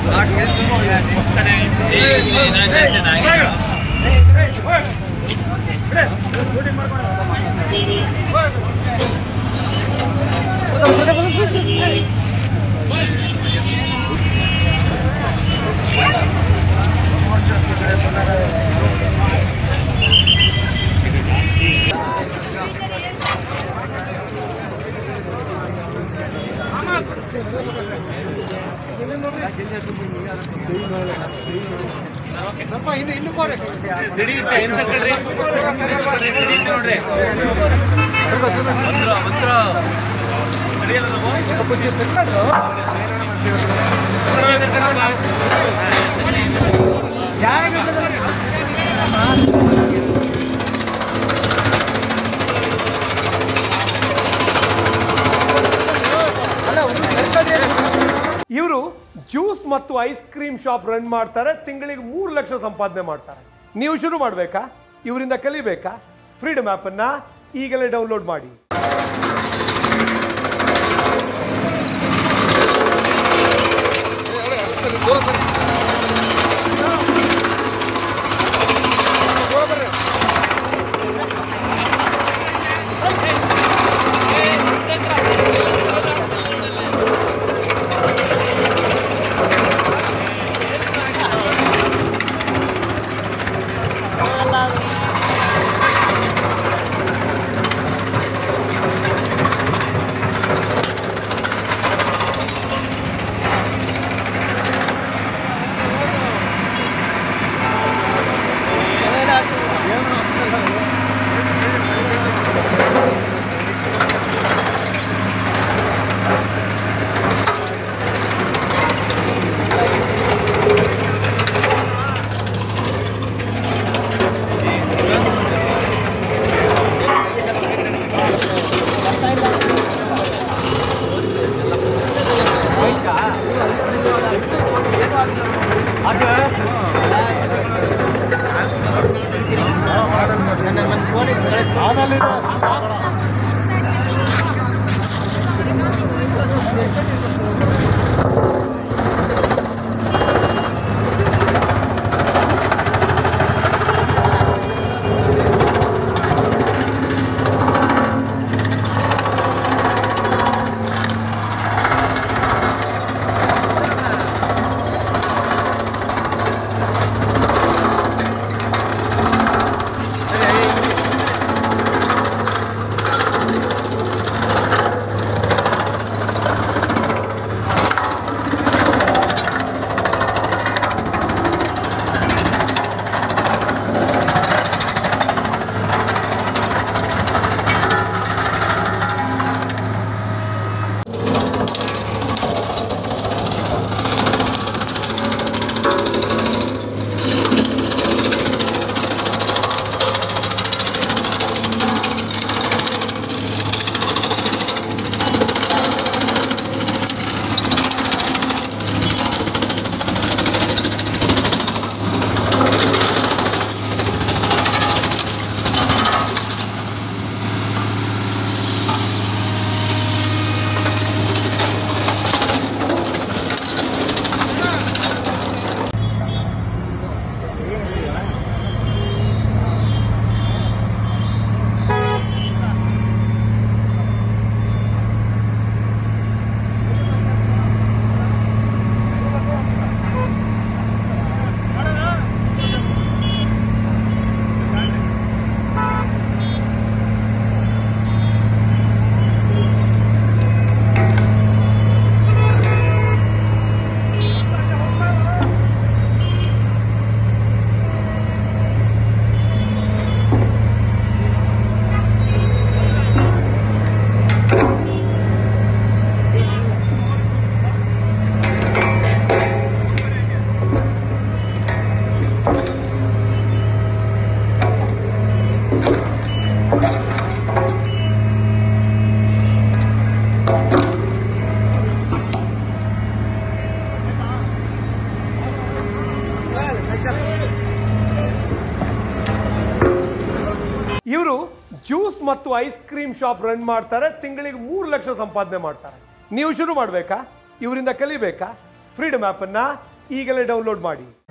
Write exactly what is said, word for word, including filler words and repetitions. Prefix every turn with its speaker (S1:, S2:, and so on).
S1: ಸ್ವಲ್ಪ ಇನ್ನು ಇನ್ನು ಕೋರೆ
S2: ಸಿಡಿ ಇತ್ತೆ ಏನು ಸಕ್ಕಡ್ರಿ ಸಿಡಿ ಇತ್ತೆ ನೋಡ್ರಿ ಮಂತ್ರ ಮಂತ್ರ ಸರಿಯಲ್ಲ ನಾವು ಪೂಜೆ ಸಕ್ಕಡ್ರು
S3: ಇವರು ಜ್ಯೂಸ್ ಮತ್ತು ಐಸ್ ಕ್ರೀಮ್ ಶಾಪ್ ರನ್ ಮಾಡ್ತಾರೆ. ತಿಂಗಳಿಗೆ ಮೂರು ಲಕ್ಷ ಸಂಪಾದನೆ ಮಾಡ್ತಾರೆ. ನೀವು ಶುರು ಮಾಡಬೇಕಾ? ಇವರಿಂದ ಕಲಿಬೇಕಾ? ಫ್ರೀಡಮ್ ಆ್ಯಪನ್ನು ಈಗಲೇ ಡೌನ್ಲೋಡ್ ಮಾಡಿ. ಇವರು ಜ್ಯೂಸ್ ಮತ್ತು ಐಸ್ ಕ್ರೀಮ್ ಶಾಪ್ ರನ್ ಮಾಡ್ತಾರೆ. ತಿಂಗಳಿಗೆ ಮೂರು ಲಕ್ಷ ಸಂಪಾದನೆ ಮಾಡ್ತಾರೆ. ನೀವು ಶುರು ಮಾಡಬೇಕಾ? ಇವರಿಂದ ಕಲಿಬೇಕಾ? ಫ್ರೀಡಮ್ ಆ್ಯಪನ್ನು ಈಗಲೇ ಡೌನ್ಲೋಡ್ ಮಾಡಿ.